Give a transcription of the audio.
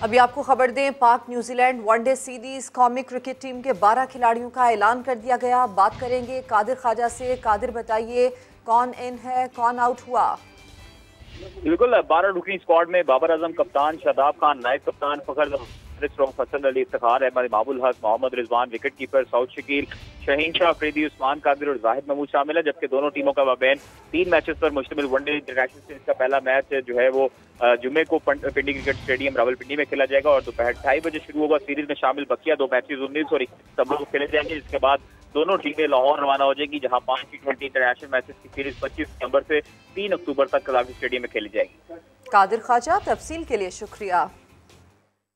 अभी आपको खबर दें, पाक न्यूजीलैंड वनडे सीरीज कौमी क्रिकेट टीम के 12 खिलाड़ियों का ऐलान कर दिया गया। बात करेंगे कादिर ख्वाजा से। कादिर, बताइए कौन इन है, कौन आउट हुआ? बिल्कुल, 12 रुकनी स्क्वाड में बाबर आजम कप्तान, शादाब खान नायब कप्तान, फखर हसन अली, इफ्तिखार अहमद, माबुल हक, मोहम्मद रिजवान विकेट कीपर, सऊद शकील, शहीन शाह अफरीदी, उस्मान कादिर और जाहिद महमूद शामिल है। जबकि दोनों टीमों का माबैन 3 मैचेस पर मुश्तमिल वनडे इंटरनेशनल सीरीज का पहला मैच जो है वो जुम्मे को पिंडी क्रिकेट स्टेडियम रावलपिंडी में खेला जाएगा और दोपहर 2:30 बजे शुरू होगा। सीरीज में शामिल बकिया 2 मैचेस 19 और 21 सितंबर को खेले जाएंगे, जिसके बाद दोनों टीमें लाहौर रवाना हो जाएगी, जहां 5 T20 इंटरनेशनल मैचेस की सीरीज 25 सितंबर से 3 अक्टूबर तक कलावी स्टेडियम में खेली जाएगी। कादिर ख्वाजा, तफसील के लिए शुक्रिया।